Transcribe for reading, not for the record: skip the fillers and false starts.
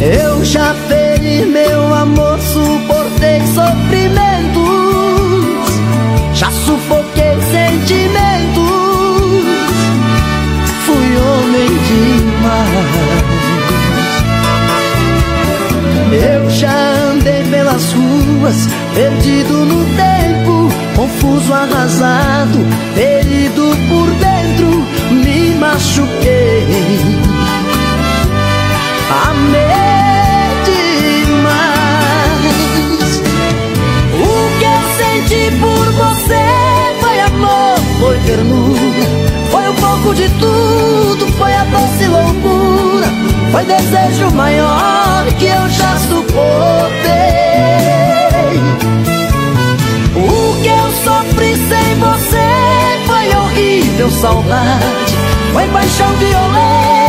Eu já feri meu amor, suportei sofrimentos, já sufoquei sentimentos, fui homem demais. Eu já andei pelas ruas, perdido no tempo, confuso, arrasado, ferido por dentro, me machuquei, amei demais. O que eu senti por você foi amor, foi ternura, foi um pouco de tudo, foi a doce loucura, foi desejo maior que eu já suportei. O que eu sofri sem você foi horrível saudade, foi paixão violenta,